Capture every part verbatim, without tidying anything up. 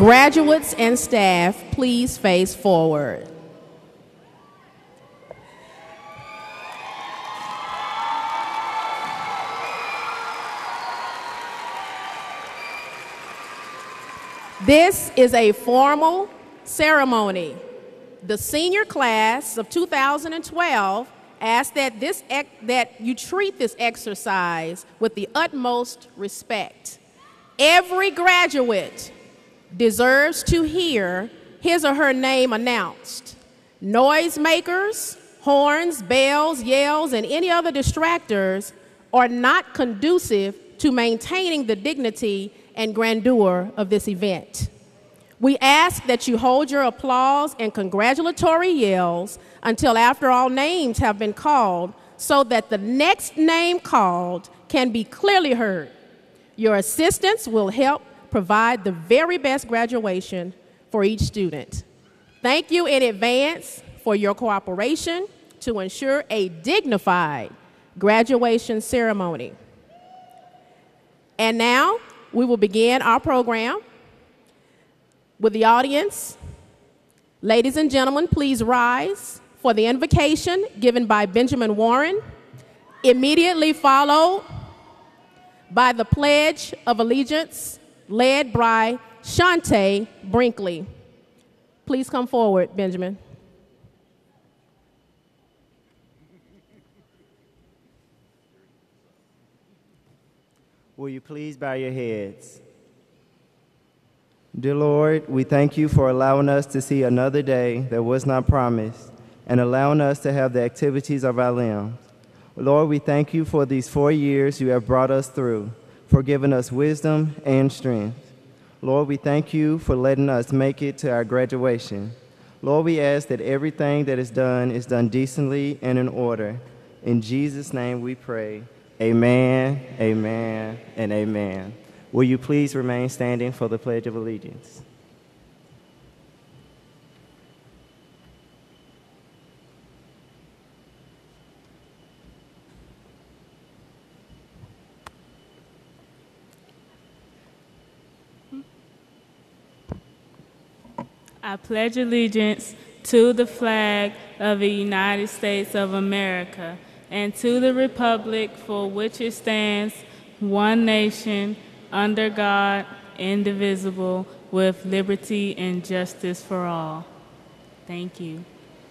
graduates and staff please face forward? This is a formal ceremony. The senior class of two thousand twelve asks that, this that you treat this exercise with the utmost respect. Every graduate deserves to hear his or her name announced. Noisemakers, horns, bells, yells, and any other distractors are not conducive to maintaining the dignity and grandeur of this event. We ask that you hold your applause and congratulatory yells until after all names have been called, so that the next name called can be clearly heard. Your assistants will help provide the very best graduation for each student. Thank you in advance for your cooperation to ensure a dignified graduation ceremony. And now, we will begin our program with the audience. Ladies and gentlemen, please rise for the invocation given by Benjamin Warren, immediately followed by the Pledge of Allegiance led by Shante Brinkley. Please come forward, Benjamin. Will you please bow your heads? Dear Lord, we thank you for allowing us to see another day that was not promised and allowing us to have the activities of our limbs. Lord, we thank you for these four years you have brought us through, for giving us wisdom and strength. Lord, we thank you for letting us make it to our graduation. Lord, we ask that everything that is done is done decently and in order. In Jesus' name we pray. Amen, amen, and amen. Will you please remain standing for the Pledge of Allegiance? I pledge allegiance to the flag of the United States of America and to the republic for which it stands, one nation, under God, indivisible, with liberty and justice for all. Thank you.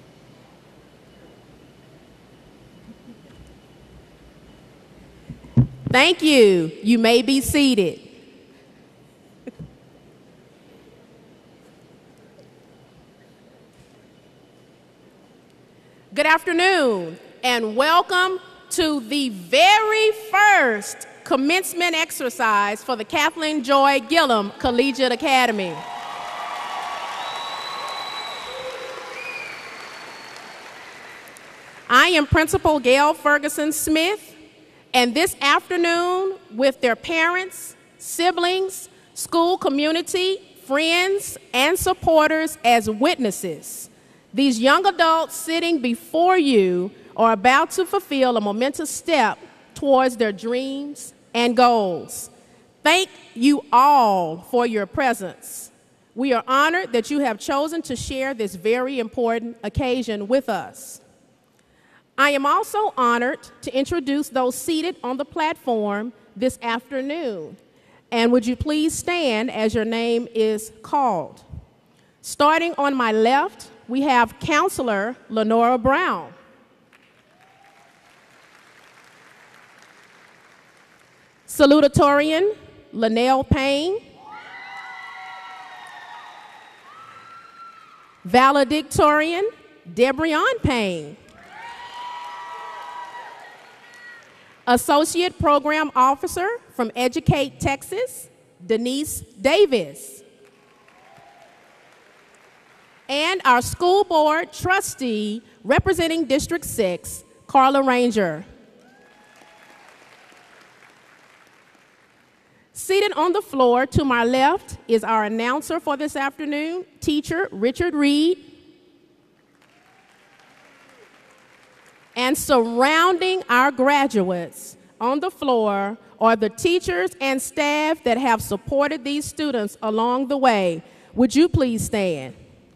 Thank you. You may be seated. Good afternoon, and welcome to the very first commencement exercise for the Kathlyn Joy Gilliam Collegiate Academy. I am Principal Gail Ferguson Smith, and this afternoon, with their parents, siblings, school community, friends, and supporters as witnesses, these young adults sitting before you are about to fulfill a momentous step towards their dreams and goals. Thank you all for your presence. We are honored that you have chosen to share this very important occasion with us. I am also honored to introduce those seated on the platform this afternoon. And would you please stand as your name is called? Starting on my left, we have Counselor Lenora Brown. Salutatorian Linnell Payne. Valedictorian Debrion Payne. Associate Program Officer from Educate Texas, Denise Davis. And our school board trustee representing District six, Carla Ranger. Seated on the floor to my left is our announcer for this afternoon, teacher Richard Reed. And surrounding our graduates on the floor are the teachers and staff that have supported these students along the way. Would you please stand?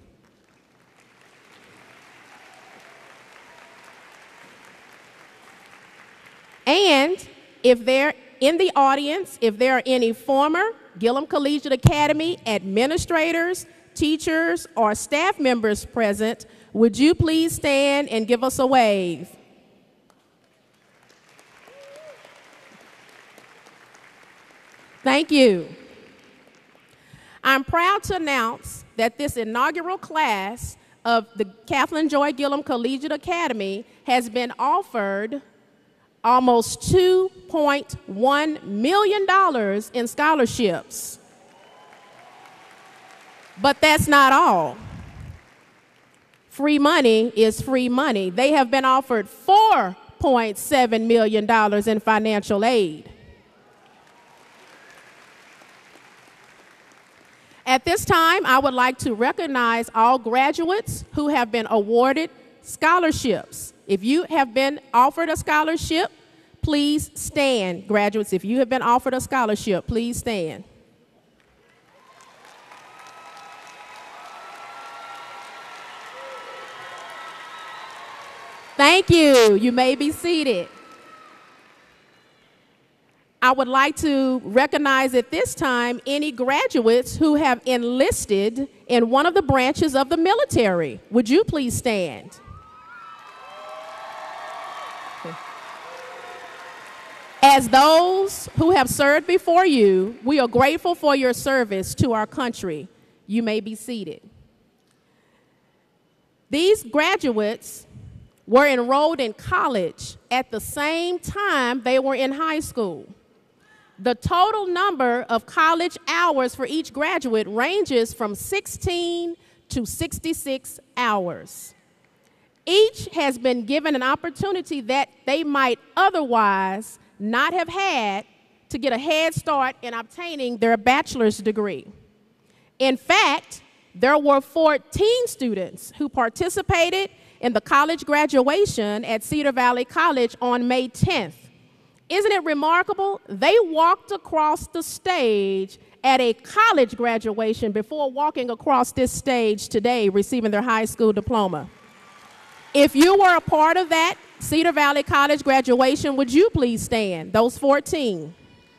And if there in the audience, if there are any former Gilliam Collegiate Academy administrators, teachers, or staff members present, would you please stand and give us a wave? Thank you. I'm proud to announce that this inaugural class of the Kathlyn Joy Gilliam Collegiate Academy has been offered almost two point one million dollars in scholarships. But that's not all. Free money is free money. They have been offered four point seven million dollars in financial aid. At this time, I would like to recognize all graduates who have been awarded scholarships. If you have been offered a scholarship, please stand. Graduates, if you have been offered a scholarship, please stand. Thank you. You may be seated. I would like to recognize at this time any graduates who have enlisted in one of the branches of the military. Would you please stand? As those who have served before you, we are grateful for your service to our country. You may be seated. These graduates were enrolled in college at the same time they were in high school. The total number of college hours for each graduate ranges from sixteen to sixty-six hours. Each has been given an opportunity that they might otherwise not have had to get a head start in obtaining their bachelor's degree. In fact, there were fourteen students who participated in the college graduation at Cedar Valley College on May tenth. Isn't it remarkable? They walked across the stage at a college graduation before walking across this stage today, receiving their high school diploma. If you were a part of that Cedar Valley College graduation, would you please stand? Those fourteen.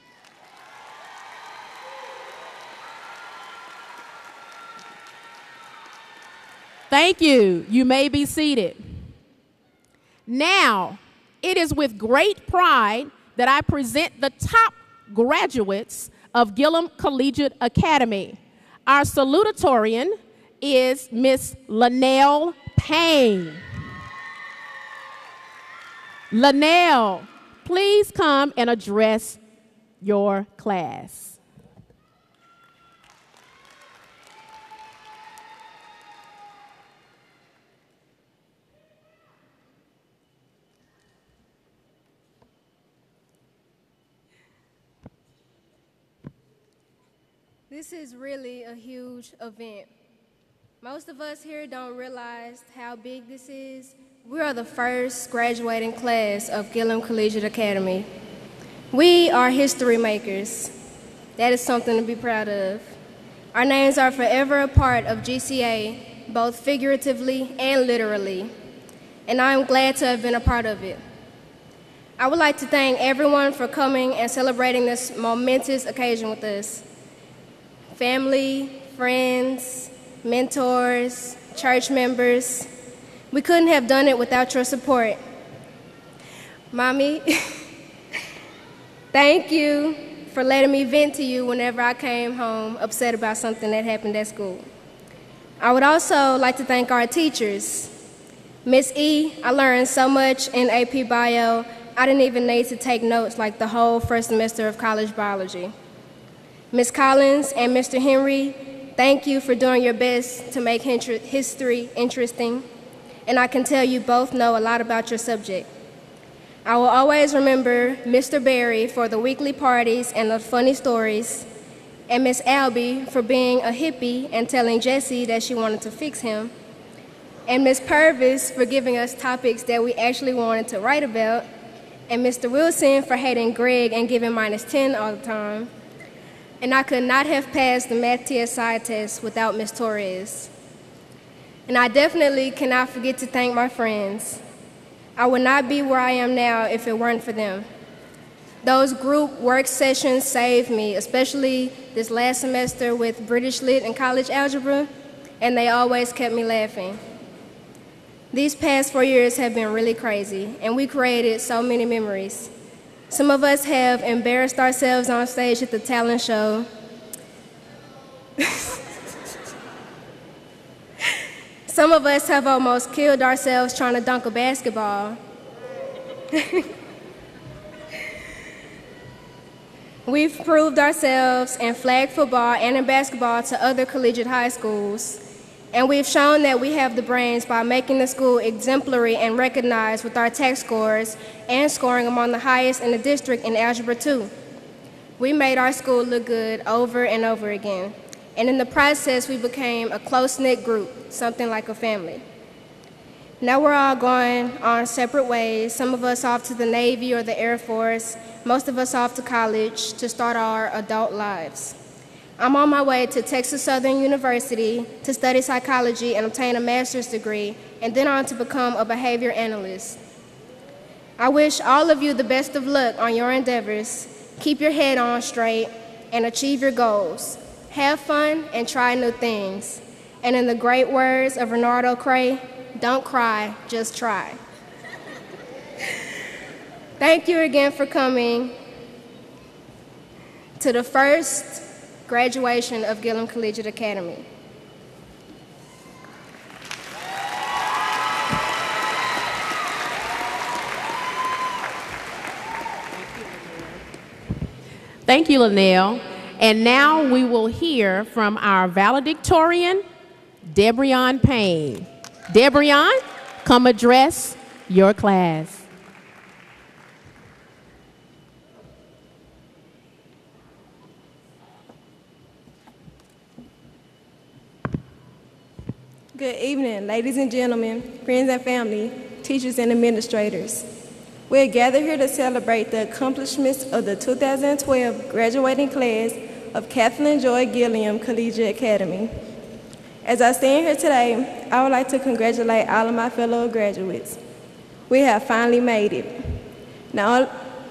Thank you. You may be seated. Now, it is with great pride that I present the top graduates of Gilliam Collegiate Academy. Our salutatorian is Miss Linnell Payne. Linnell, please come and address your class. This is really a huge event. Most of us here don't realize how big this is. We are the first graduating class of Gilliam Collegiate Academy. We are history makers. That is something to be proud of. Our names are forever a part of G C A, both figuratively and literally, and I am glad to have been a part of it. I would like to thank everyone for coming and celebrating this momentous occasion with us. Family, friends, mentors, church members, we couldn't have done it without your support. Mommy, thank you for letting me vent to you whenever I came home upset about something that happened at school. I would also like to thank our teachers. Miss E, I learned so much in A P Bio, I didn't even need to take notes like the whole first semester of college biology. Miz Collins and Mister Henry, thank you for doing your best to make history interesting, and I can tell you both know a lot about your subject. I will always remember Mister Berry for the weekly parties and the funny stories, and Miss Albee for being a hippie and telling Jessie that she wanted to fix him, and Miz Purvis for giving us topics that we actually wanted to write about, and Mister Wilson for hating Greg and giving minus ten all the time. and I could not have passed the Math T S I test without Miz Torres. And I definitely cannot forget to thank my friends. I would not be where I am now if it weren't for them. Those group work sessions saved me, especially this last semester with British Lit and college algebra, and they always kept me laughing. These past four years have been really crazy, and we created so many memories. Some of us have embarrassed ourselves on stage at the talent show. Some of us have almost killed ourselves trying to dunk a basketball. We've proved ourselves in flag football and in basketball to other collegiate high schools. And we've shown that we have the brains by making the school exemplary and recognized with our tech scores and scoring among the highest in the district in Algebra two. We made our school look good over and over again. And in the process, we became a close-knit group, something like a family. Now we're all going on separate ways, some of us off to the Navy or the Air Force, most of us off to college to start our adult lives. I'm on my way to Texas Southern University to study psychology and obtain a master's degree, and then on to become a behavior analyst. I wish all of you the best of luck on your endeavors. Keep your head on straight and achieve your goals. Have fun and try new things. And in the great words of Renardo Cray, don't cry, just try. Thank you again for coming to the first graduation of Gilliam Collegiate Academy. Thank you, Linnell. And now we will hear from our valedictorian, Debrion Payne. Debrion, come address your class. Good evening, ladies and gentlemen, friends and family, teachers and administrators. We're gathered here to celebrate the accomplishments of the two thousand twelve graduating class of Kathlyn Joy Gilliam Collegiate Academy. As I stand here today, I would like to congratulate all of my fellow graduates. We have finally made it. Not,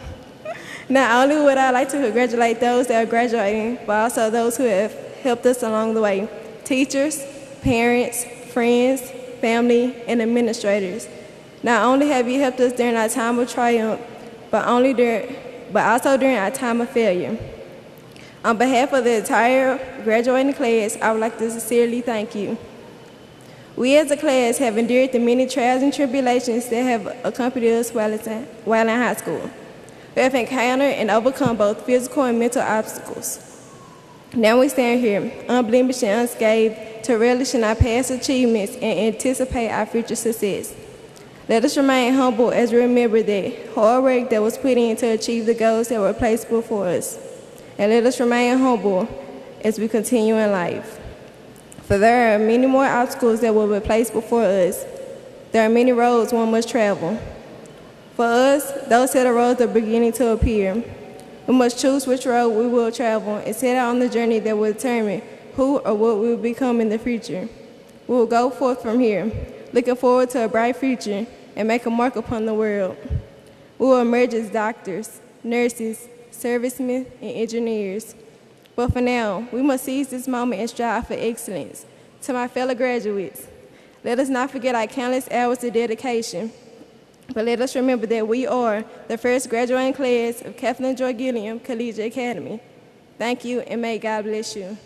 not only would I like to congratulate those that are graduating, but also those who have helped us along the way, teachers, parents, friends, family, and administrators. Not only have you helped us during our time of triumph, but, only during, but also during our time of failure. On behalf of the entire graduating class, I would like to sincerely thank you. We as a class have endured the many trials and tribulations that have accompanied us while in high school. We have encountered and overcome both physical and mental obstacles. Now we stand here, unblemished and unscathed, to relish in our past achievements and anticipate our future success. Let us remain humble as we remember the hard work that was put in to achieve the goals that were placed before us. And let us remain humble as we continue in life. For there are many more obstacles that will be placed before us. There are many roads one must travel. For us, those set of roads are beginning to appear. We must choose which road we will travel and set out on the journey that will determine who or what we will become in the future. We will go forth from here, looking forward to a bright future and make a mark upon the world. We will emerge as doctors, nurses, servicemen, and engineers. But for now, we must seize this moment and strive for excellence. To my fellow graduates, let us not forget our countless hours of dedication, but let us remember that we are the first graduating class of Kathlyn Joy Gilliam Collegiate Academy. Thank you, and may God bless you.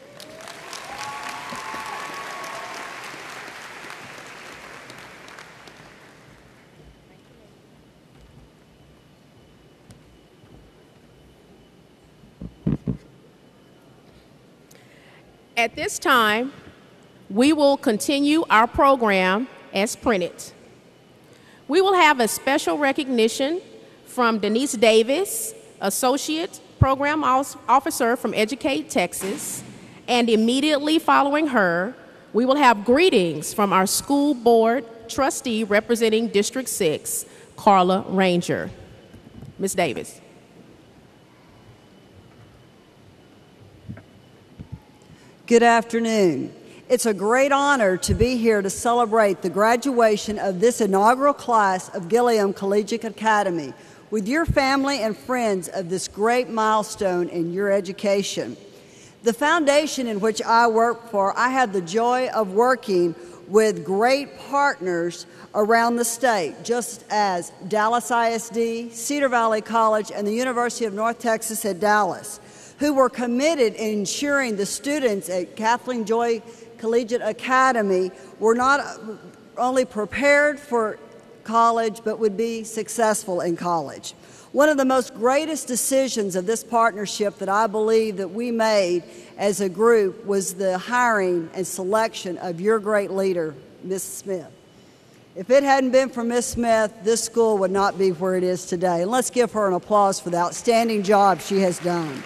At this time, we will continue our program as printed. We will have a special recognition from Denise Davis, Associate Program Officer from Educate Texas, and immediately following her, we will have greetings from our school board trustee representing District six, Carla Ranger. Miz Davis. Good afternoon. It's a great honor to be here to celebrate the graduation of this inaugural class of Gilliam Collegiate Academy with your family and friends of this great milestone in your education. The foundation in which I work for, I had the joy of working with great partners around the state, just as Dallas I S D, Cedar Valley College, and the University of North Texas at Dallas, who were committed in ensuring the students at Kathlyn Joy Collegiate Academy were not only prepared for college, but would be successful in college. One of the most greatest decisions of this partnership that I believe that we made as a group was the hiring and selection of your great leader, Miz Smith. If it hadn't been for Miz Smith, this school would not be where it is today. And let's give her an applause for the outstanding job she has done.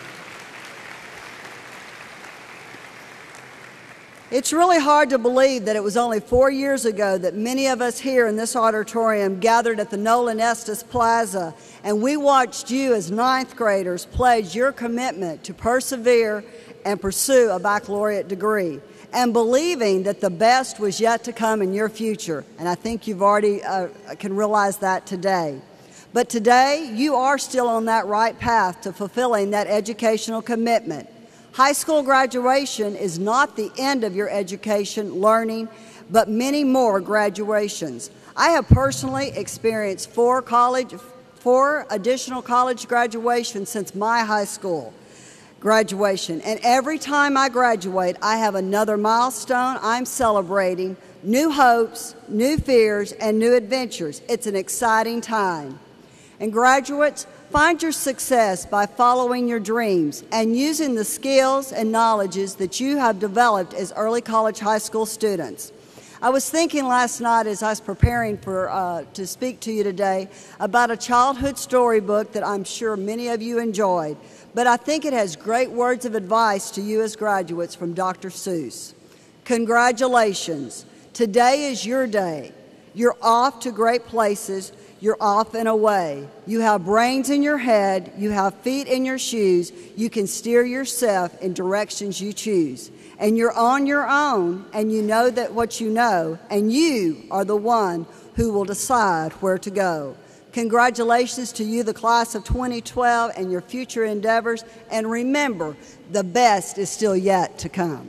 It's really hard to believe that it was only four years ago that many of us here in this auditorium gathered at the Nolan Estes Plaza, and we watched you as ninth graders pledge your commitment to persevere and pursue a baccalaureate degree, and believing that the best was yet to come in your future. And I think you've already uh, can realize that today. But today, you are still on that right path to fulfilling that educational commitment. High school graduation is not the end of your education, learning, but many more graduations. I have personally experienced four college, four additional college graduations since my high school graduation. And every time I graduate, I have another milestone I'm celebrating, new hopes, new fears, and new adventures. It's an exciting time. And graduates, find your success by following your dreams and using the skills and knowledges that you have developed as early college high school students. I was thinking last night as I was preparing for, uh, to speak to you today about a childhood storybook that I'm sure many of you enjoyed, but I think it has great words of advice to you as graduates from Doctor Seuss. Congratulations. Today is your day. You're off to great places. You're off and away. You have brains in your head. You have feet in your shoes. You can steer yourself in directions you choose. And you're on your own, and you know that what you know, and you are the one who will decide where to go. Congratulations to you, the class of twenty twelve, and your future endeavors. And remember, the best is still yet to come.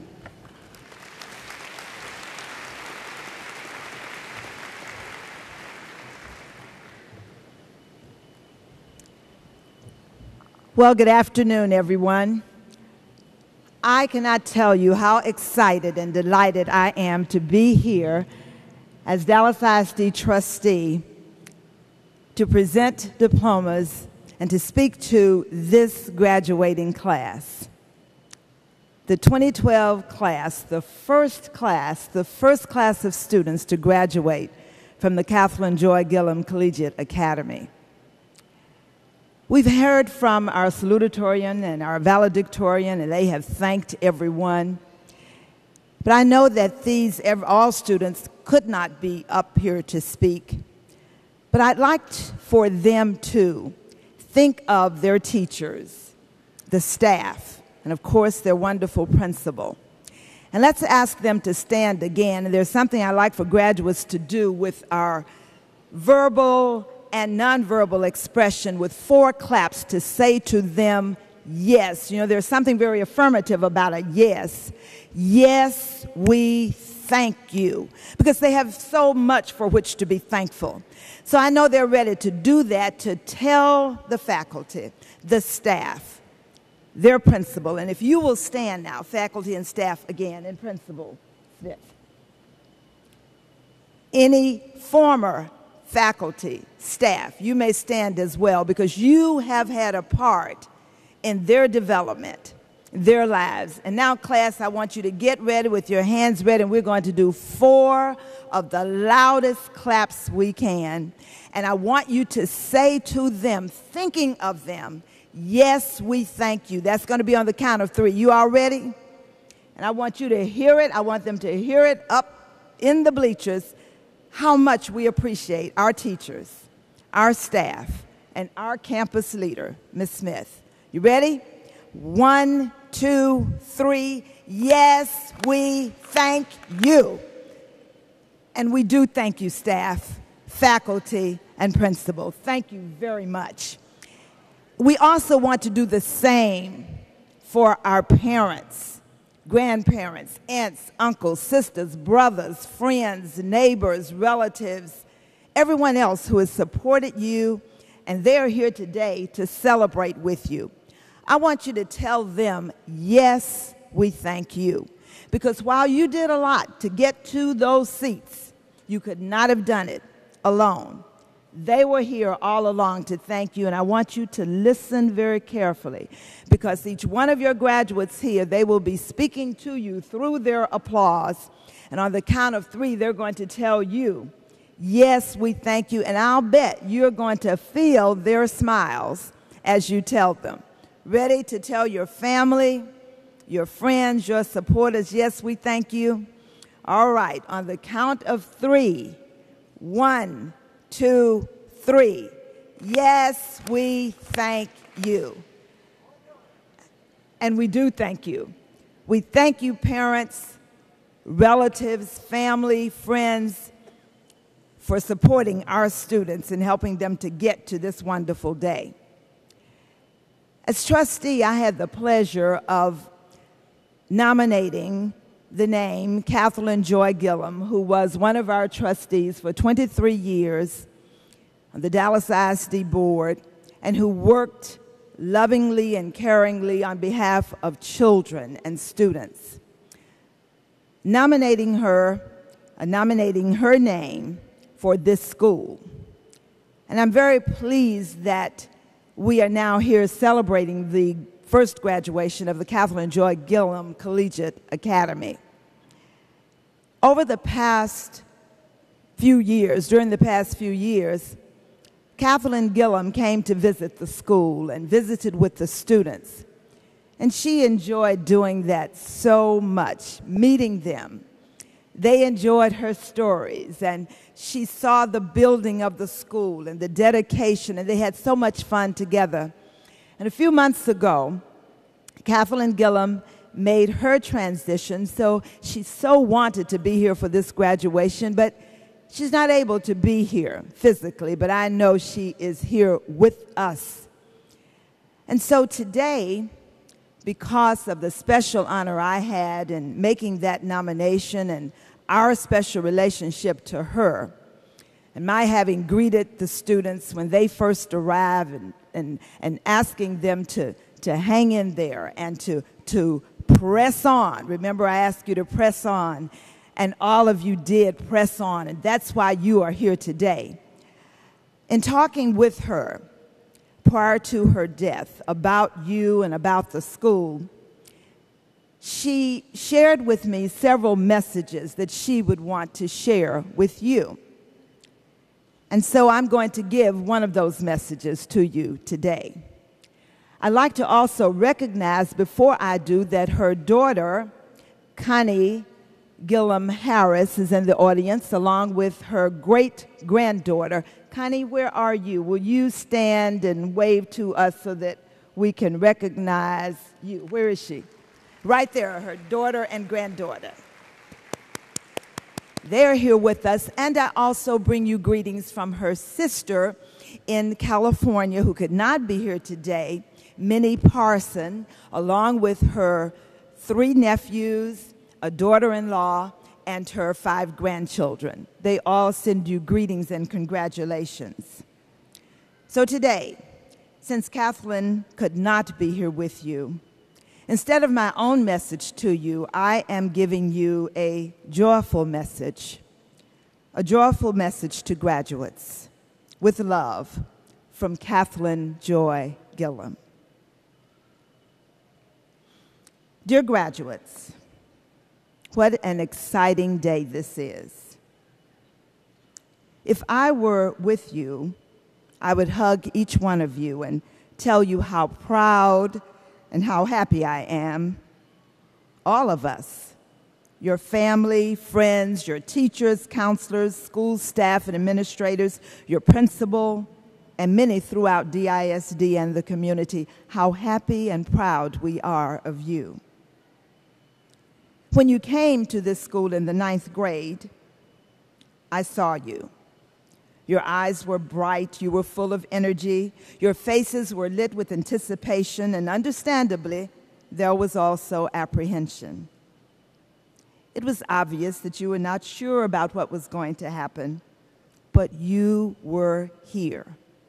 Well, good afternoon, everyone. I cannot tell you how excited and delighted I am to be here as Dallas I S D trustee to present diplomas and to speak to this graduating class. The twenty twelve class, the first class, the first class of students to graduate from the Kathlyn Joy Gilliam Collegiate Academy. We've heard from our salutatorian and our valedictorian, and they have thanked everyone. But I know that these, all students could not be up here to speak. But I'd like for them to think of their teachers, the staff, and of course their wonderful principal. And let's ask them to stand again. And there's something I like for graduates to do with our verbal and nonverbal expression with four claps to say to them, yes. You know, there's something very affirmative about a yes. Yes, we thank you. Because they have so much for which to be thankful. So I know they're ready to do that, to tell the faculty, the staff, their principal. And if you will stand now, faculty and staff again, and Principal Smith. Any former faculty, staff, you may stand as well, because you have had a part in their development, their lives. And now, class, I want you to get ready with your hands ready, and we're going to do four of the loudest claps we can. And I want you to say to them, thinking of them, yes, we thank you. That's going to be on the count of three. You all ready? And I want you to hear it. I want them to hear it up in the bleachers, how much we appreciate our teachers, our staff, and our campus leader, Miz Smith. You ready? One, two, three. Yes, we thank you. And we do thank you, staff, faculty, and principal. Thank you very much. We also want to do the same for our parents, grandparents, aunts, uncles, sisters, brothers, friends, neighbors, relatives, everyone else who has supported you, and they're here today to celebrate with you. I want you to tell them, yes, we thank you. Because while you did a lot to get to those seats, you could not have done it alone. They were here all along to thank you, and I want you to listen very carefully, because each one of your graduates here, they will be speaking to you through their applause, and on the count of three, they're going to tell you, yes, we thank you, and I'll bet you're going to feel their smiles as you tell them. Ready to tell your family, your friends, your supporters, yes, we thank you? All right, on the count of three, one, two, three. Yes, we thank you. And we do thank you. We thank you, parents, relatives, family, friends, for supporting our students and helping them to get to this wonderful day. As trustee, I had the pleasure of nominating the name Kathlyn Joy Gilliam, who was one of our trustees for twenty-three years on the Dallas I S D board, and who worked lovingly and caringly on behalf of children and students. Nominating her, uh, nominating her name for this school. And I'm very pleased that we are now here celebrating the first graduation of the Kathlyn Joy Gilliam Collegiate Academy. Over the past few years, during the past few years, Kathlyn Gilliam came to visit the school and visited with the students. And she enjoyed doing that so much, meeting them. They enjoyed her stories, and she saw the building of the school and the dedication, and they had so much fun together. And a few months ago, Kathlyn Gilliam made her transition, so she so wanted to be here for this graduation, but she's not able to be here physically, but I know she is here with us. And so today, because of the special honor I had in making that nomination and our special relationship to her, and my having greeted the students when they first arrived and, and, and asking them to, to hang in there and to, to press on. Remember, I asked you to press on, and all of you did press on, and that's why you are here today. In talking with her prior to her death about you and about the school, she shared with me several messages that she would want to share with you. And so I'm going to give one of those messages to you today. I'd like to also recognize before I do that her daughter, Connie Gilliam Harris, is in the audience, along with her great-granddaughter. Connie, where are you? Will you stand and wave to us so that we can recognize you? Where is she? Right there, her daughter and granddaughter. They're here with us, and I also bring you greetings from her sister in California who could not be here today, Minnie Parson, along with her three nephews, a daughter-in-law, and her five grandchildren. They all send you greetings and congratulations. So today, since Kathlyn could not be here with you, instead of my own message to you, I am giving you a joyful message, a joyful message to graduates, with love, from Kathlyn Joy Gilliam. Dear graduates, what an exciting day this is. If I were with you, I would hug each one of you and tell you how proud and how happy I am, all of us, your family, friends, your teachers, counselors, school staff and administrators, your principal, and many throughout D I S D and the community, how happy and proud we are of you. When you came to this school in the ninth grade, I saw you. Your eyes were bright, you were full of energy, your faces were lit with anticipation, and understandably, there was also apprehension. It was obvious that you were not sure about what was going to happen, but you were here.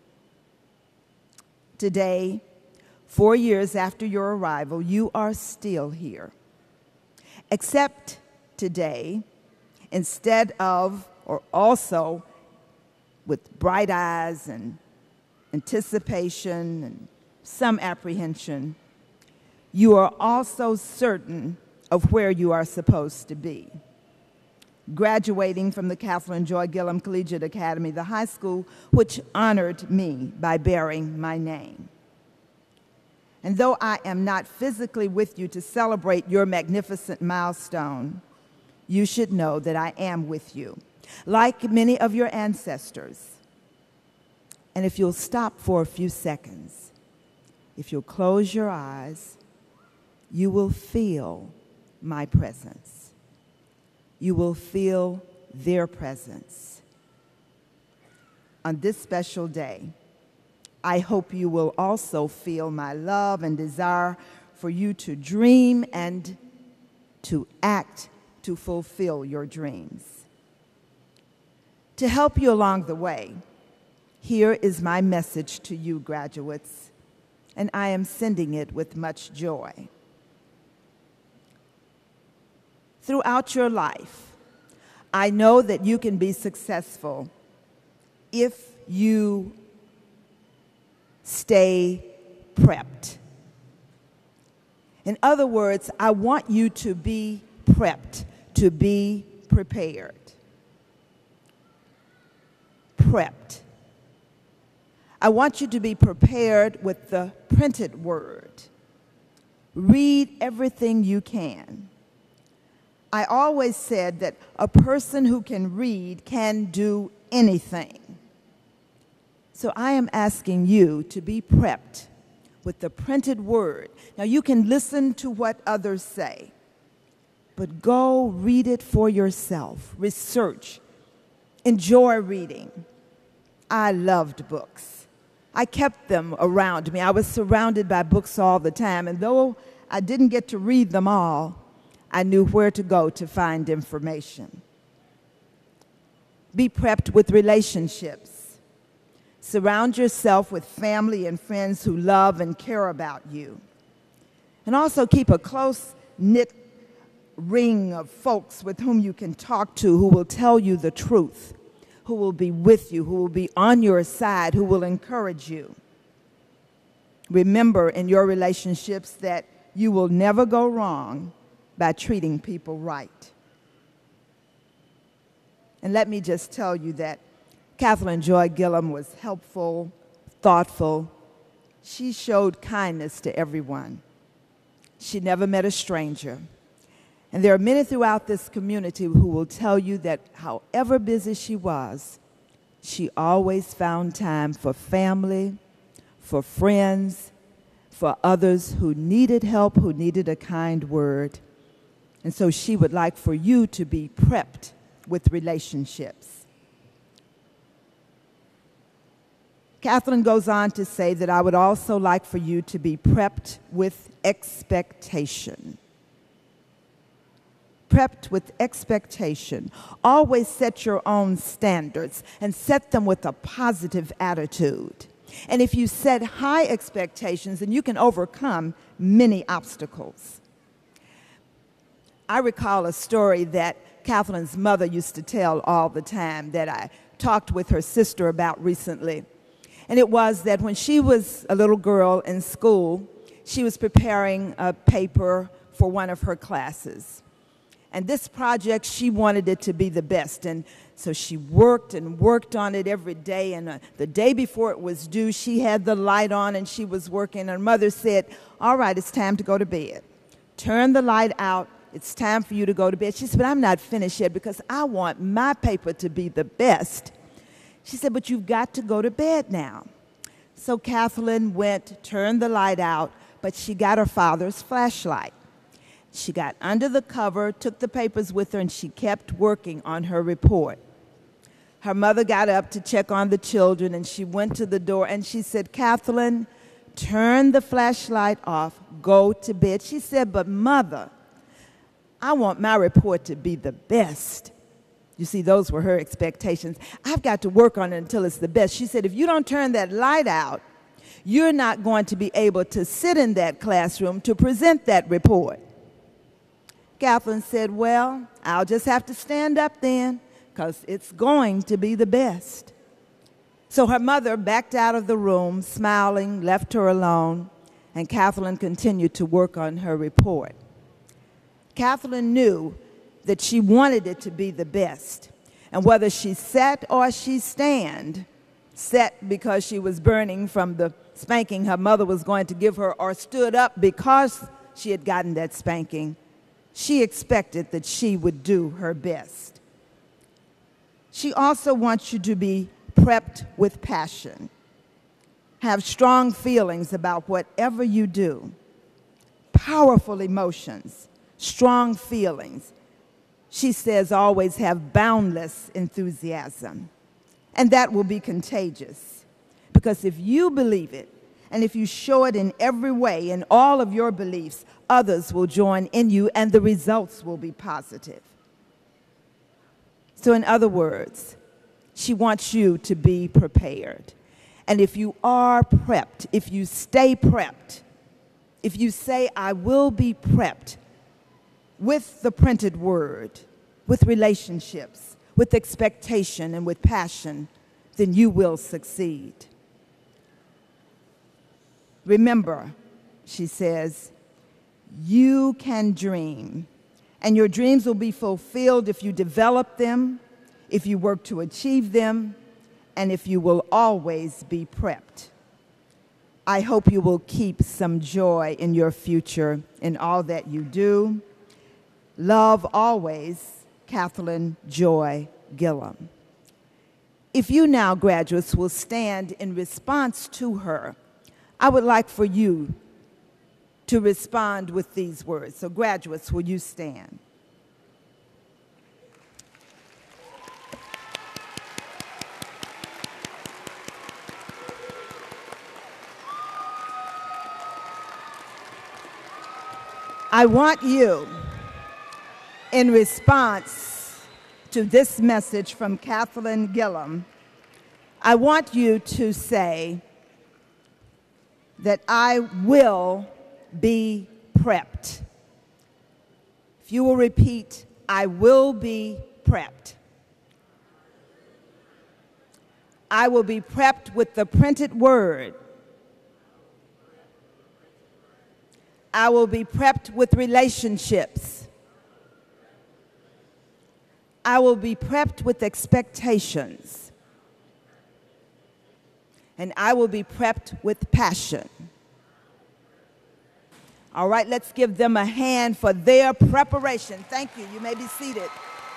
Today, four years after your arrival, you are still here. Except today, instead of, or also, with bright eyes and anticipation and some apprehension, you are also certain of where you are supposed to be. Graduating from the Kathlyn Joy Gilliam Collegiate Academy, the high school which honored me by bearing my name. And though I am not physically with you to celebrate your magnificent milestone, you should know that I am with you, like many of your ancestors. And if you'll stop for a few seconds, if you'll close your eyes, you will feel my presence. You will feel their presence. On this special day, I hope you will also feel my love and desire for you to dream and to act to fulfill your dreams. To help you along the way, here is my message to you, graduates, and I am sending it with much joy. Throughout your life, I know that you can be successful if you stay prepped. In other words, I want you to be prepped, to be prepared. Prepped. I want you to be prepared with the printed word. Read everything you can. I always said that a person who can read can do anything. So I am asking you to be prepped with the printed word. Now you can listen to what others say, but go read it for yourself. Research. Enjoy reading. I loved books. I kept them around me. I was surrounded by books all the time, and though I didn't get to read them all, I knew where to go to find information. Be prepped with relationships. Surround yourself with family and friends who love and care about you. And also keep a close-knit ring of folks with whom you can talk to, who will tell you the truth, who will be with you, who will be on your side, who will encourage you. Remember in your relationships that you will never go wrong by treating people right. And let me just tell you that Kathlyn Joy Gilliam was helpful, thoughtful. She showed kindness to everyone. She never met a stranger. And there are many throughout this community who will tell you that however busy she was, she always found time for family, for friends, for others who needed help, who needed a kind word. And so she would like for you to be prepped with relationships. Kathlyn goes on to say that I would also like for you to be prepped with expectation. Prepped with expectation. Always set your own standards and set them with a positive attitude. And if you set high expectations, then you can overcome many obstacles. I recall a story that Kathlyn's mother used to tell all the time that I talked with her sister about recently. And it was that when she was a little girl in school, she was preparing a paper for one of her classes. And this project, she wanted it to be the best. And so she worked and worked on it every day. And uh, the day before it was due, she had the light on and she was working. And her mother said, all right, it's time to go to bed. Turn the light out. It's time for you to go to bed. She said, but I'm not finished yet because I want my paper to be the best. She said, but you've got to go to bed now. So Kathlyn went, turned the light out, but she got her father's flashlight. She got under the cover, took the papers with her, and she kept working on her report. Her mother got up to check on the children, and she went to the door, and she said, Kathlyn, turn the flashlight off, go to bed. She said, but Mother, I want my report to be the best. You see, those were her expectations. I've got to work on it until it's the best. She said, if you don't turn that light out, you're not going to be able to sit in that classroom to present that report. Kathlyn said, well, I'll just have to stand up then, because it's going to be the best. So her mother backed out of the room, smiling, left her alone, and Kathlyn continued to work on her report. Kathlyn knew that she wanted it to be the best, and whether she sat or she stand, sat because she was burning from the spanking her mother was going to give her, or stood up because she had gotten that spanking, she expected that she would do her best. She also wants you to be prepped with passion. Have strong feelings about whatever you do. Powerful emotions, strong feelings. She says always have boundless enthusiasm. And that will be contagious. Because if you believe it, and if you show it in every way, in all of your beliefs, others will join in you, and the results will be positive. So in other words, she wants you to be prepared. And if you are prepped, if you stay prepped, if you say, I will be prepped with the printed word, with relationships, with expectation, and with passion, then you will succeed. Remember, she says, you can dream, and your dreams will be fulfilled if you develop them, if you work to achieve them, and if you will always be prepped. I hope you will keep some joy in your future in all that you do. Love always, Kathlyn Joy Gilliam. If you now, graduates, will stand in response to her, I would like for you to respond with these words. So graduates, will you stand? I want you, in response to this message from Kathlyn Gilliam, I want you to say that I will be prepped. If you will repeat, I will be prepped. I will be prepped with the printed word. I will be prepped with relationships. I will be prepped with expectations. And I will be prepped with passion. All right, let's give them a hand for their preparation. Thank you. You may be seated.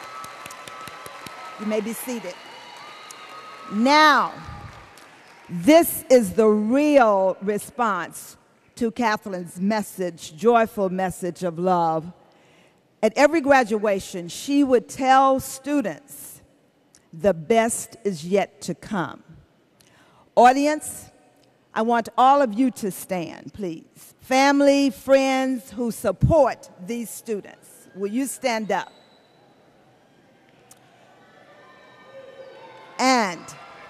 You may be seated. Now, this is the real response to Kathlyn's message, joyful message of love. At every graduation, she would tell students, the best is yet to come. Audience, I want all of you to stand, please. Family, friends who support these students, will you stand up? And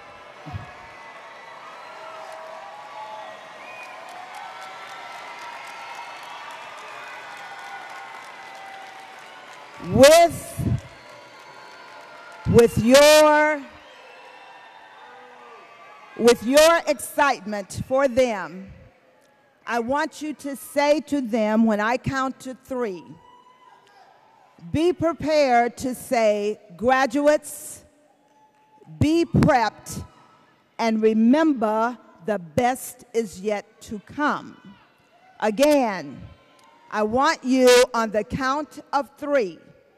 with, with your With your excitement for them, I want you to say to them when I count to three, be prepared to say, graduates, be prepped, and remember the best is yet to come. Again, I want you on the count of three,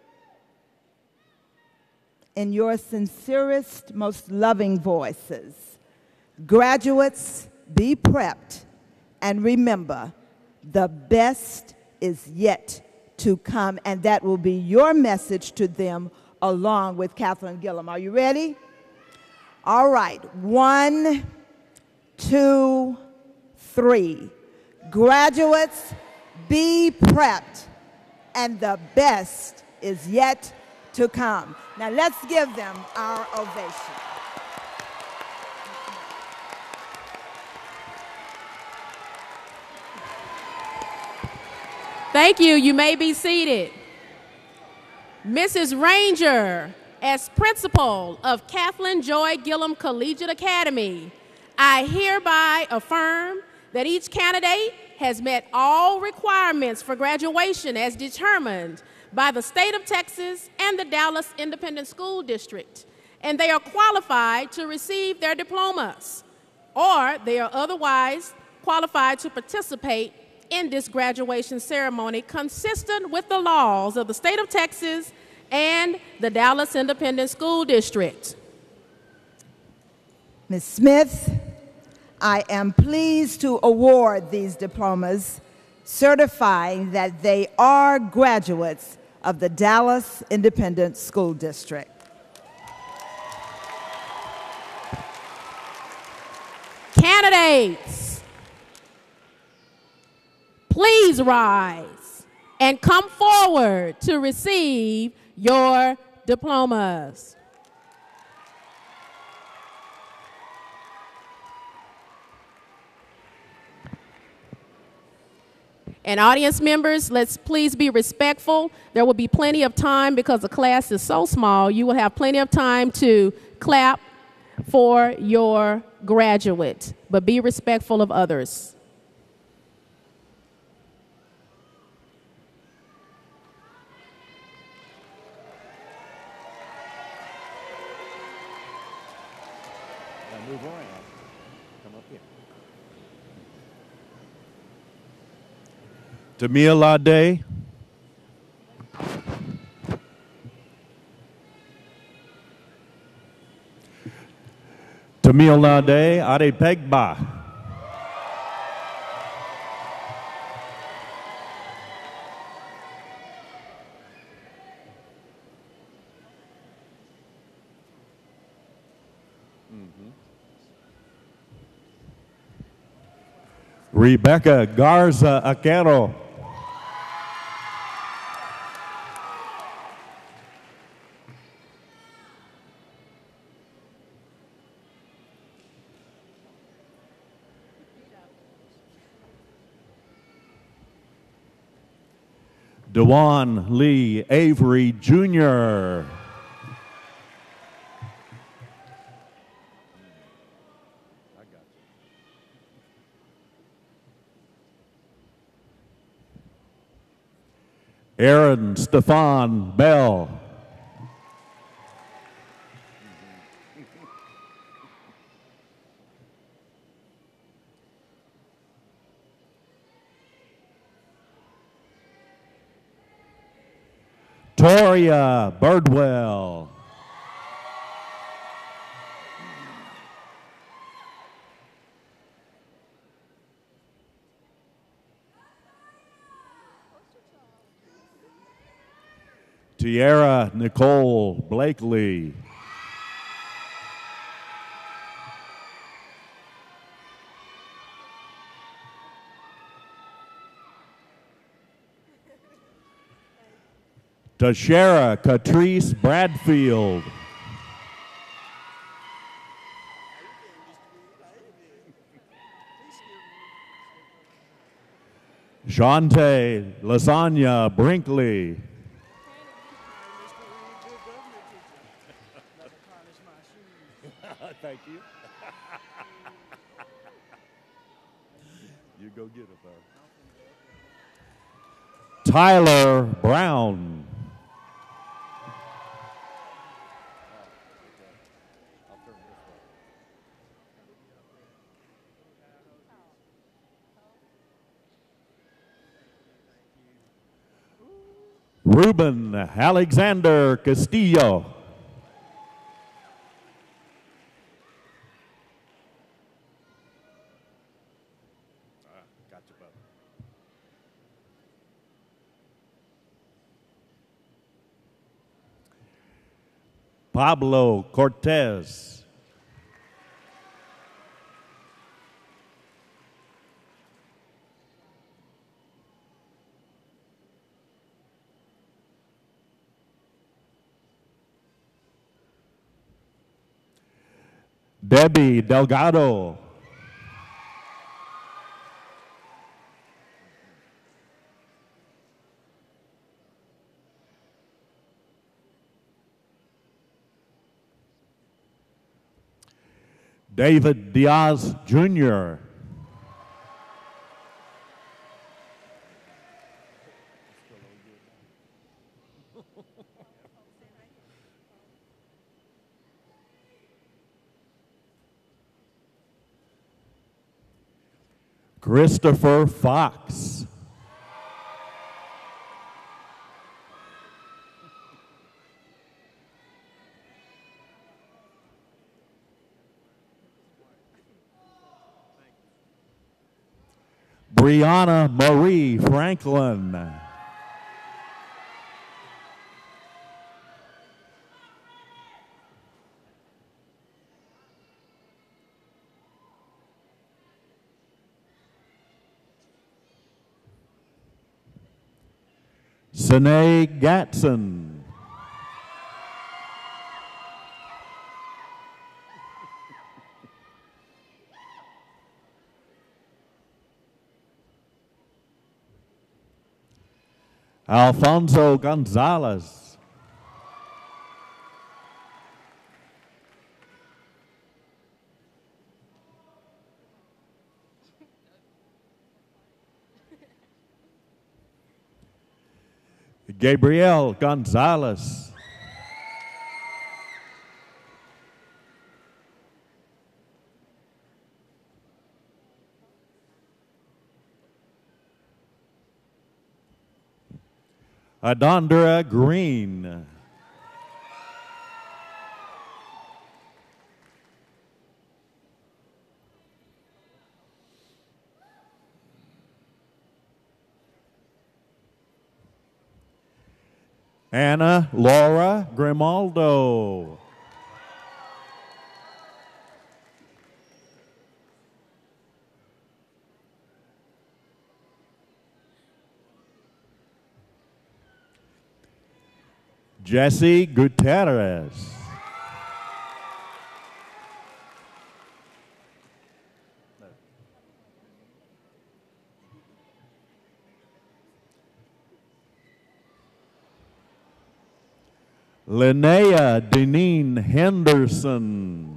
in your sincerest, most loving voices, graduates, be prepped, and remember, the best is yet to come, and that will be your message to them along with Kathlyn Gilliam. Are you ready? All right. One, two, three. Graduates, be prepped, and the best is yet to come. Now let's give them our ovation. Thank you. You may be seated. Missus Ranger, as principal of Kathlyn Joy Gilliam Collegiate Academy, I hereby affirm that each candidate has met all requirements for graduation as determined by the state of Texas and the Dallas Independent School District, and they are qualified to receive their diplomas, or they are otherwise qualified to participate in this graduation ceremony consistent with the laws of the state of Texas and the Dallas Independent School District. Miz Smith, I am pleased to award these diplomas, certifying that they are graduates of the Dallas Independent School District. Candidates, please rise and come forward to receive your diplomas. And audience members, let's please be respectful. There will be plenty of time because the class is so small. You will have plenty of time to clap for your graduate, but be respectful of others. Move around. Come up here. Tamia Lade. Tamia Lade Adepegba. Rebecca Garza Aquero. Dewan Lee Avery Junior Aaron Stefan Bell. Toria Birdwell. Tiara Nicole Blakely. Tashara Catrice Bradfield. Shante Lasagna Brinkley. Thank you. You go get it, though. Tyler Brown. Ruben Alexander Castillo. Pablo Cortez. Debbie Delgado. David Diaz Junior Christopher Fox. Brianna Marie Franklin. Sine Gatson. Alfonso Gonzalez. Gabriel Gonzalez. Adondra Green. Anna Laura Grimaldo. Jesse Gutierrez. Linnea Deneen Henderson.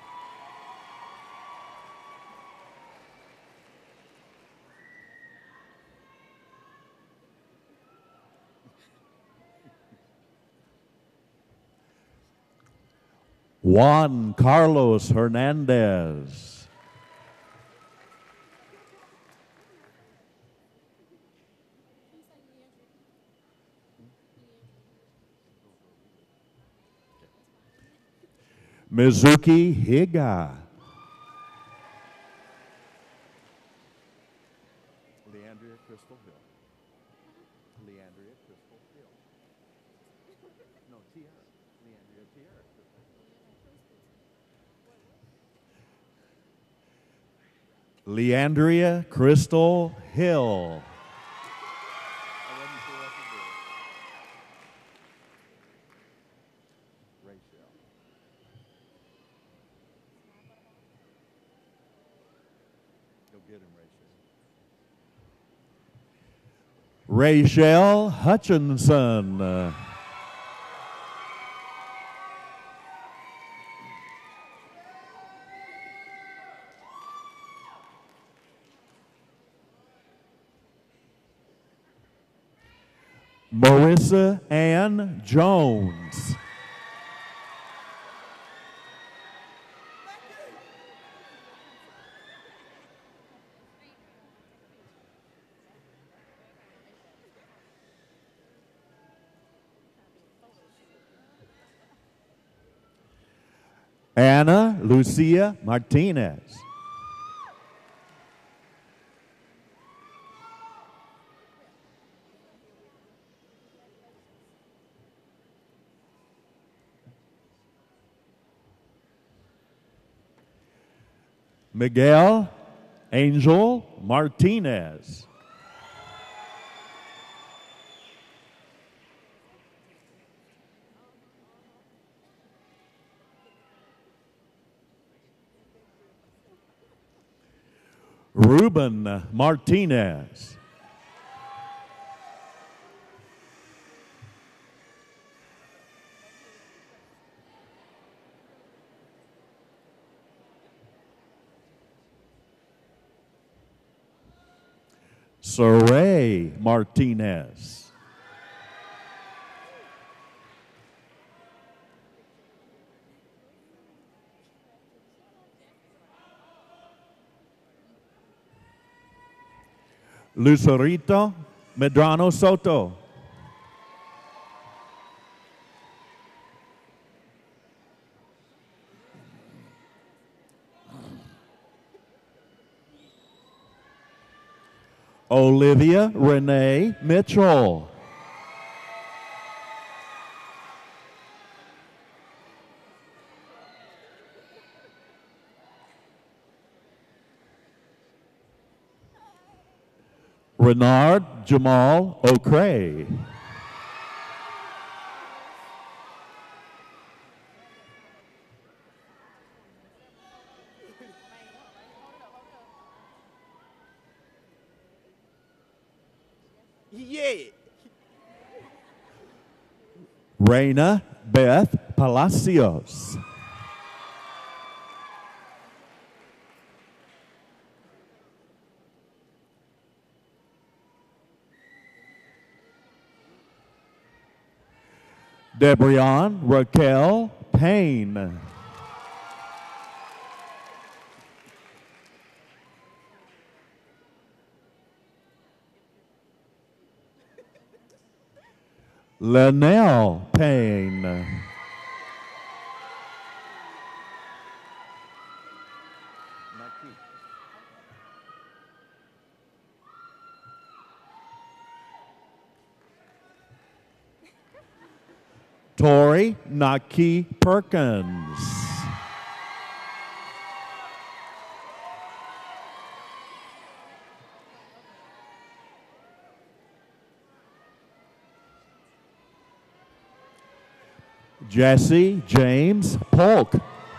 Juan Carlos Hernandez. Mizuki Higa. Leandria Crystal Hill. Leandria Crystal Hill. No, Tierra. Leandria Tierra. Leandria Crystal Hill. Rachel Hutchinson. Uh, Marissa Ann Jones. Anna Lucia Martinez. Miguel Angel Martinez. Ruben Martinez. Saray Martinez. Lucerito Medrano Soto. Olivia Renee Mitchell. Renard Jamal O'Cray. Yeah. Reina Beth Palacios. Debrion Raquel Payne. Linnell Payne. Tori Naki Perkins. Jesse James Polk.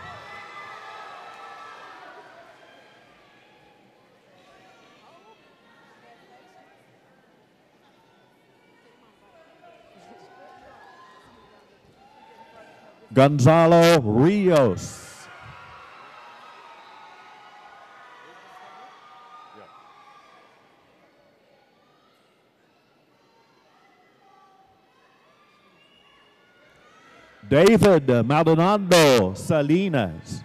Gonzalo Rios. David Maldonado Salinas.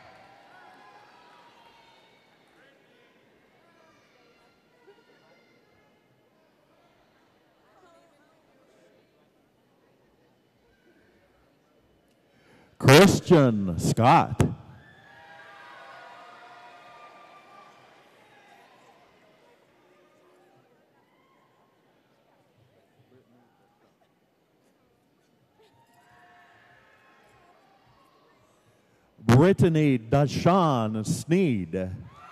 Christian Scott. Brittany Dashawn Sneed.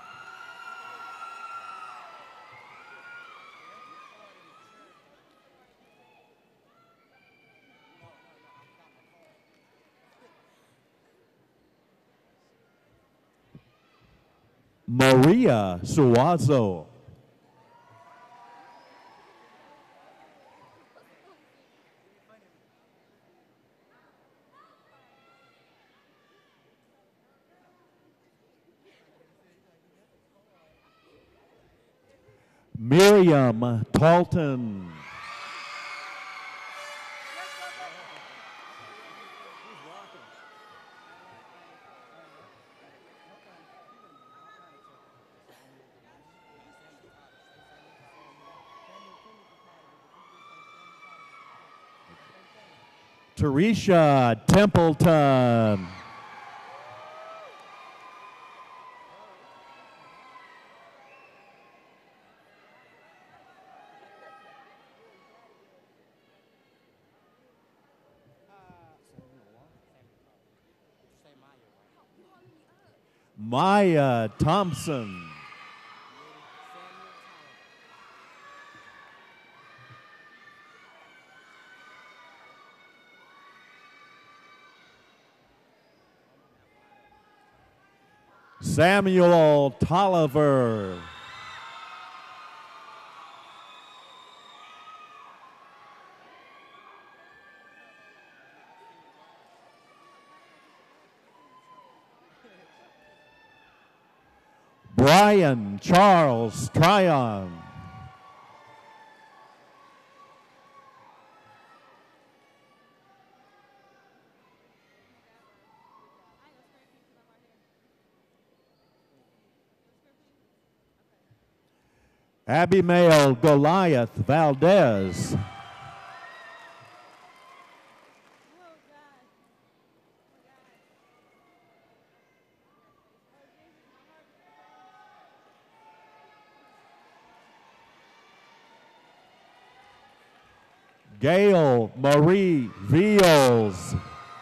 Maria Suazo. Miriam Talton. Teresha Templeton. Maya Thompson. Samuel Tolliver. Brian Charles Tryon. Abimael Goliath Valdez. Gail Marie Vios.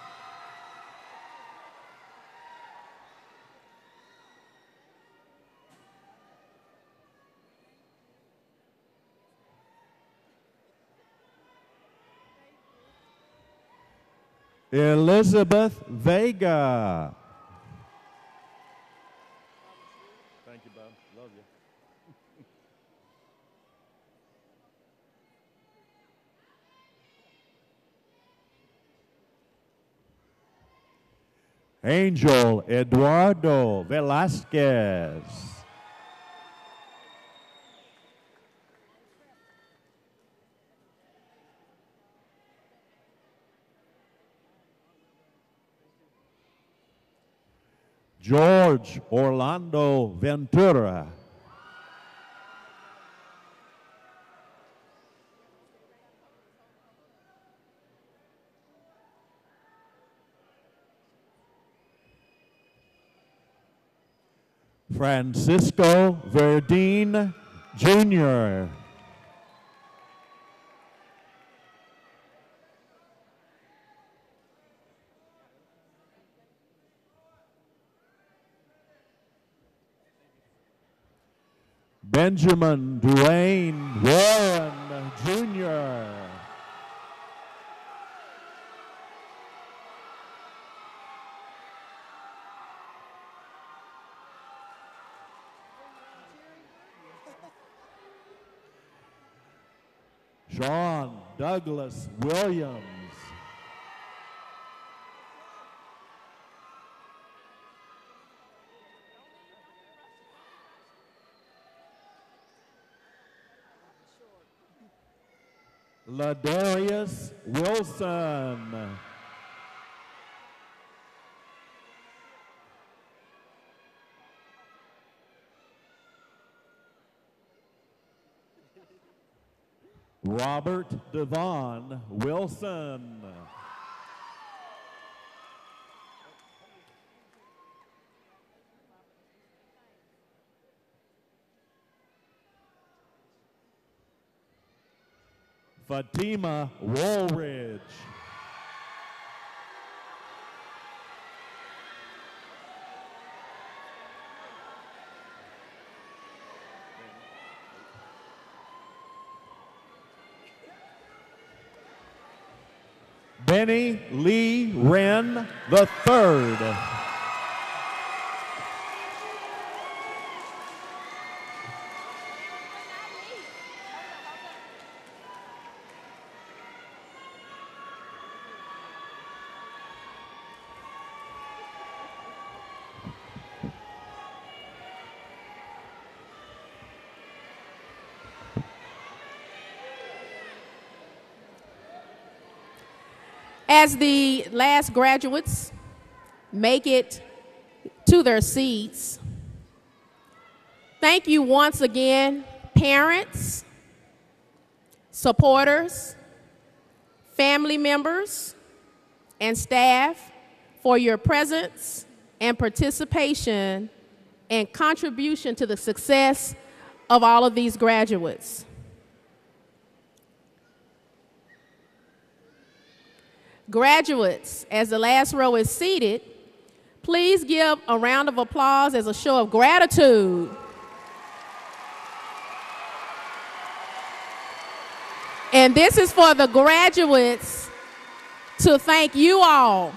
Elizabeth Vega. Thank you, Bob. Love you. Angel Eduardo Velasquez. George Orlando Ventura. Francisco Verdine Junior Benjamin Duane Warren Junior Sean Douglas Williams. Ladarius Wilson. Robert Devon Wilson. Fatima Woolridge. Benny Lee Wren the third. As the last graduates make it to their seats, thank you once again, parents, supporters, family members, and staff for your presence and participation and contribution to the success of all of these graduates. Graduates, as the last row is seated, Please give a round of applause as a show of gratitude. And this is for the graduates to thank you all.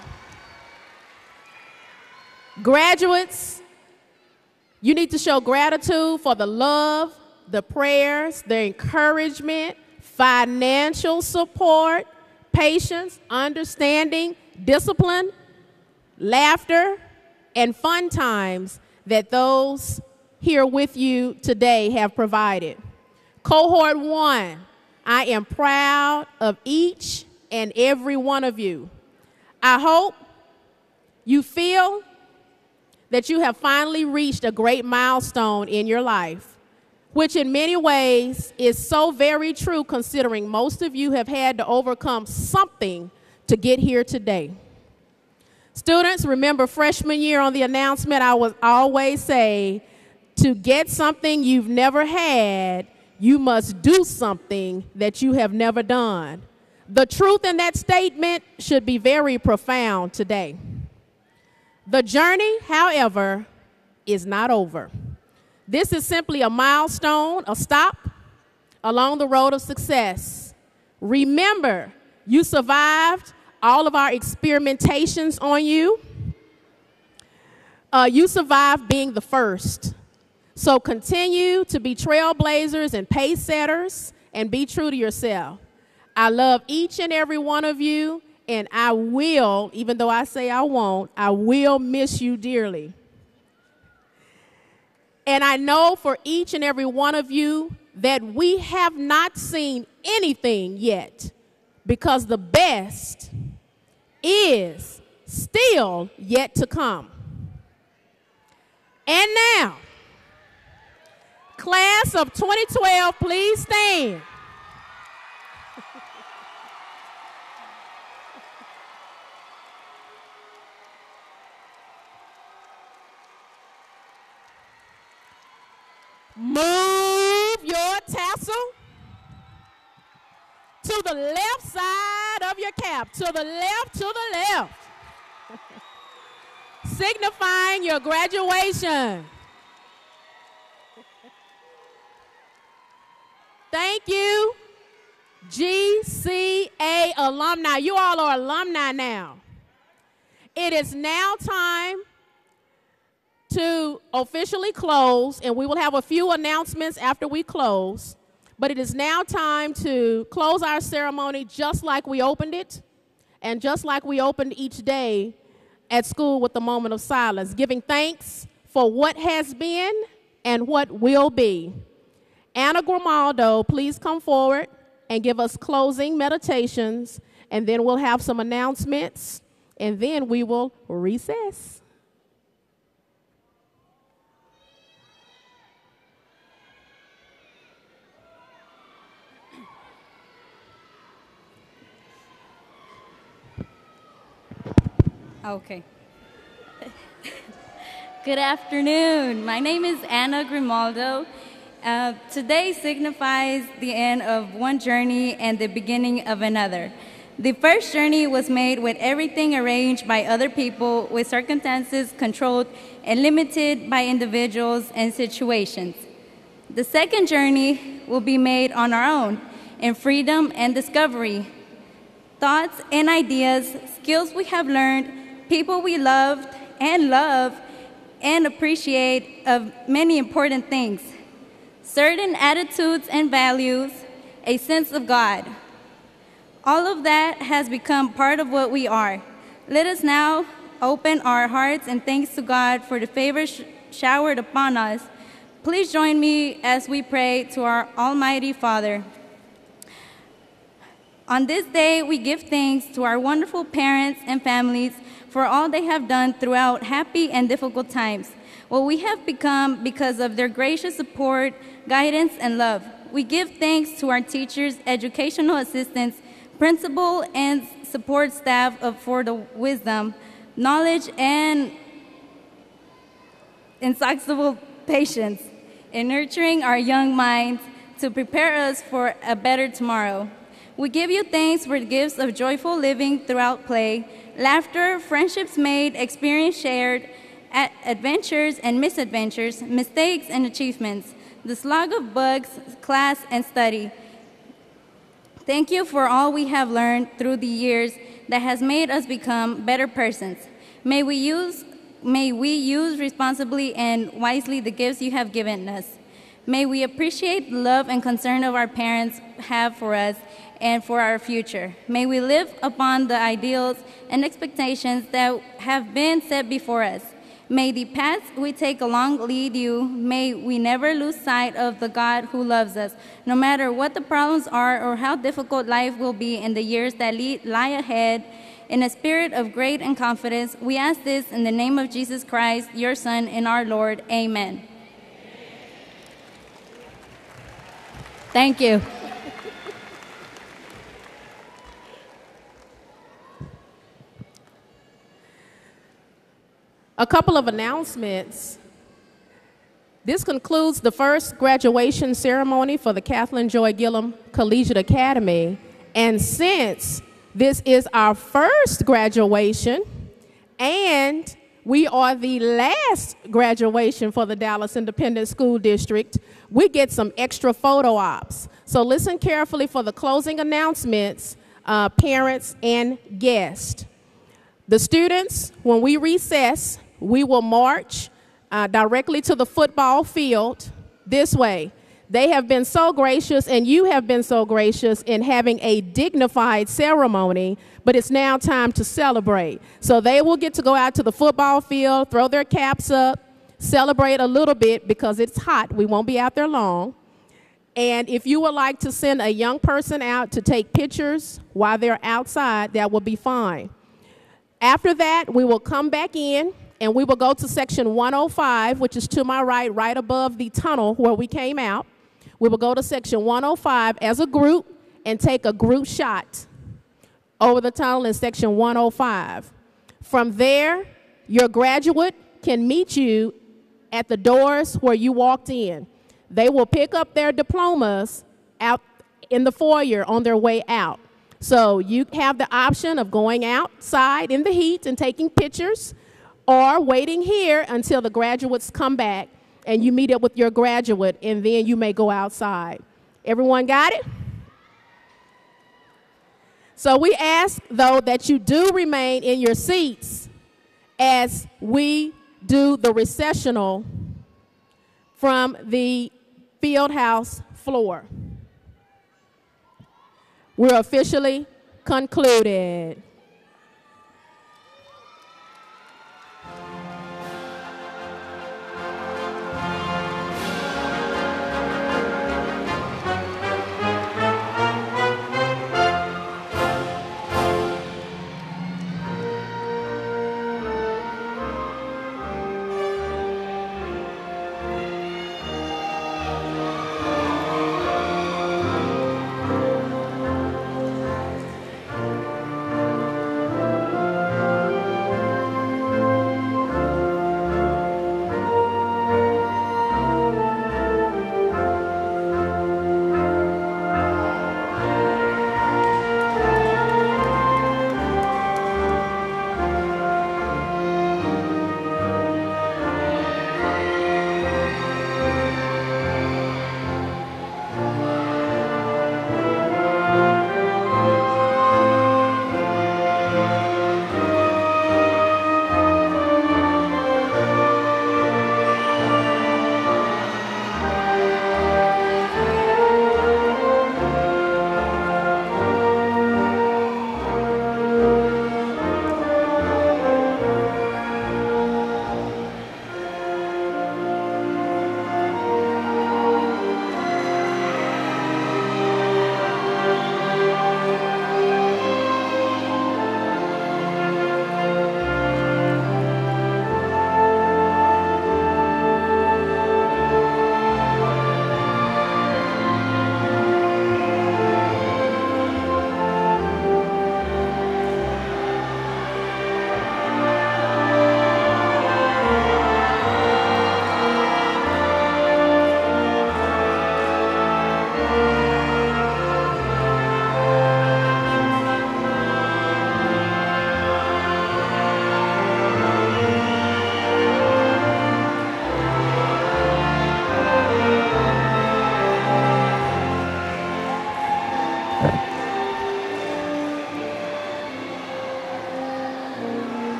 Graduates, you need to show gratitude for the love, the prayers, the encouragement, financial support, patience, understanding, discipline, laughter, and fun times that those here with you today have provided. Cohort one, I am proud of each and every one of you. I hope you feel that you have finally reached a great milestone in your life, which in many ways is so very true considering most of you have had to overcome something to get here today. Students, remember freshman year on the announcement, I would always say, to get something you've never had, you must do something that you have never done. The truth in that statement should be very profound today. The journey, however, is not over. This is simply a milestone, a stop along the road of success. Remember, you survived all of our experimentations on you. Uh, you survived being the first. So continue to be trailblazers and pace setters and be true to yourself. I love each and every one of you, and I will, even though I say I won't, I will miss you dearly. And I know for each and every one of you that we have not seen anything yet, because the best is still yet to come. And now, class of twenty twelve, please stand. Move your tassel to the left side of your cap, to the left, to the left, signifying your graduation. Thank you, G C A alumni. You all are alumni now. It is now time to officially close, and we will have a few announcements after we close, but it is now time to close our ceremony just like we opened it, and just like we opened each day at school with the moment of silence, giving thanks for what has been and what will be. Anna Grimaldo, please come forward and give us closing meditations, and then we'll have some announcements, and then we will recess. Okay. Good afternoon. My name is Anna Grimaldo. Uh, today signifies the end of one journey and the beginning of another. The first journey was made with everything arranged by other people, with circumstances controlled and limited by individuals and situations. The second journey will be made on our own, in freedom and discovery. Thoughts and ideas, skills we have learned, people we loved and love and appreciate of many important things, certain attitudes and values, a sense of God. All of that has become part of what we are. Let us now open our hearts and thanks to God for the favor sh showered upon us. Please join me as we pray to our Almighty Father. On this day, we give thanks to our wonderful parents and families for all they have done throughout happy and difficult times, what we have become because of their gracious support, guidance, and love. We give thanks to our teachers, educational assistants, principal, and support staff of, for the wisdom, knowledge, and insatiable patience in nurturing our young minds to prepare us for a better tomorrow. We give you thanks for the gifts of joyful living throughout play, laughter, friendships made, experience shared, adventures and misadventures, mistakes and achievements, the slog of books, class, and study. Thank you for all we have learned through the years that has made us become better persons. May we use, may we use responsibly and wisely the gifts you have given us. May we appreciate the love and concern of our parents have for us and for our future. May we live upon the ideals and expectations that have been set before us. May the paths we take along lead you. May we never lose sight of the God who loves us, no matter what the problems are or how difficult life will be in the years that lie ahead. In a spirit of great and confidence, we ask this in the name of Jesus Christ, your Son and our Lord. Amen. Thank you. A couple of announcements. This concludes the first graduation ceremony for the Kathlyn Joy Gilliam Collegiate Academy. And since this is our first graduation and we are the last graduation for the Dallas Independent School District, we get some extra photo ops. So listen carefully for the closing announcements, uh, parents and guests. The students, when we recess, we will march uh, directly to the football field this way. They have been so gracious, and you have been so gracious in having a dignified ceremony, but it's now time to celebrate. So they will get to go out to the football field, throw their caps up, celebrate a little bit because it's hot. We won't be out there long. And if you would like to send a young person out to take pictures while they're outside, that will be fine. After that, we will come back in, and we will go to section one oh five, which is to my right, right above the tunnel where we came out. We will go to section one oh five as a group and take a group shot over the tunnel in section one oh five. From there, your graduate can meet you at the doors where you walked in. They will pick up their diplomas out in the foyer on their way out. So you have the option of going outside in the heat and taking pictures, or waiting here until the graduates come back and you meet up with your graduate, and then you may go outside. Everyone got it? So we ask, though, that you do remain in your seats as we do the recessional from the field house floor. We're officially concluded.